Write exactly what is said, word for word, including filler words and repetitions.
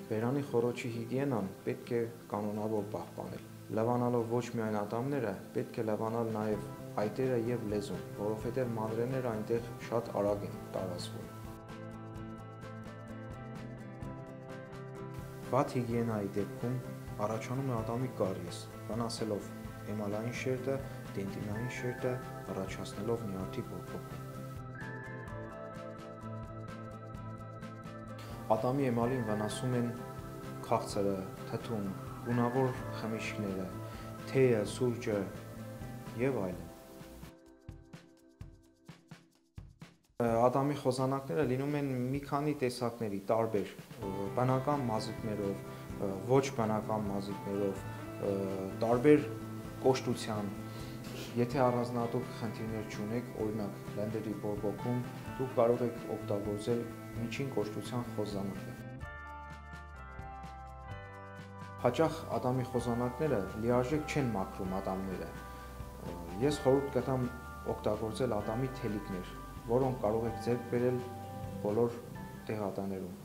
Բերանի խոռոչի հիգիենան պետք է կանոնավոր պահպանել։ Լավանալով ոչ միայն ատամները, պետք է լավանալ նաև այտերը և լեզուն, որովհետև մանրէները այնտեղ շատ արագ են տարածվում։ Վատ հիգիենայի դեպքում առաջանում է ատամի կարիես, վնասելով էմալային շերտը, դենտինային շերտը, առաջացնելով նյարդի բորբոքում։ Ատամի էմալին վնասում են քաղցրը, թթուն, գունավոր խմիչքները, թեյը, սուրճը և այլն։ Ատամի խոզանակները լինում են մի քանի տեսակների, տարբեր, բնական մազիկներով, ոչ բնական մազիկներով, տարբեր կոշտության։ Եթե առանձնահատուկ խնդիրներ չունեք, օրինակ լենդերի բորբոքում, դուք կարող եք օգտագործել միջին կոշտության խոզանակներ։ Հաճախ ատամի խոզանակները լիարժեք չեն մաքրում ատամները։ Ես խորհուրդ կտամ օգտագործել ատամի թելիկներ, որոնք կարող եք ձեռք բերել բոլոր դեղատաներում։